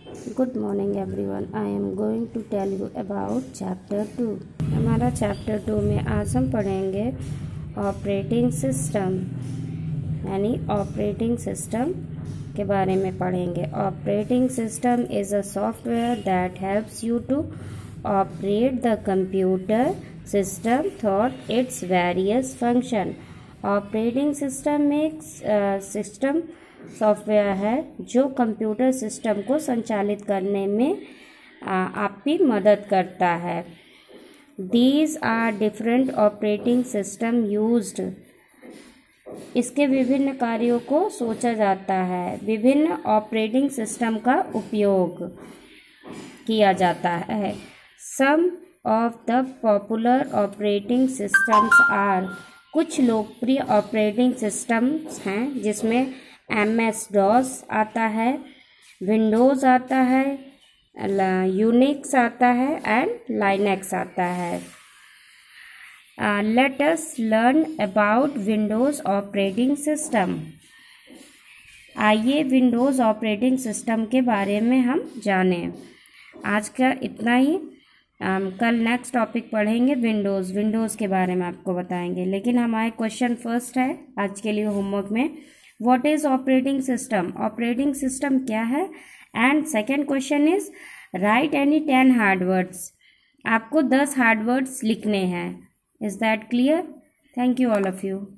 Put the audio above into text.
Good morning everyone. I am going to tell you about chapter 2। हमारा chapter 2 में आज हम पढ़ेंगे ऑपरेटिंग सिस्टम, यानी ऑपरेटिंग सिस्टम के बारे में पढ़ेंगे। Operating system is a software that helps you to operate the computer system through its various function. Operating system एक सिस्टम सॉफ्टवेयर है जो कंप्यूटर सिस्टम को संचालित करने में आपकी मदद करता है। These are different operating system used. इसके विभिन्न कार्यों को सोचा जाता है। विभिन्न ऑपरेटिंग सिस्टम का उपयोग किया जाता है। Some of the popular operating systems are, कुछ लोकप्रिय ऑपरेटिंग सिस्टम्स हैं जिसमें MS-DOS आता है, विंडोज़ आता है, यूनिक्स आता है एंड लाइनेक्स आता है। Let us learn about Windows operating system. आइए विंडोज़ ऑपरेटिंग सिस्टम के बारे में हम जानें। आज का इतना ही। कल नेक्स्ट टॉपिक पढ़ेंगे विंडोज़ के बारे में आपको बताएंगे। लेकिन हमारे क्वेश्चन फर्स्ट है आज के लिए होमवर्क में, what is operating system? Operating system क्या है? And second question is write any 10 hard words. आपको 10 हार्ड वर्ड्स लिखने हैं। Is that clear? Thank you all of you.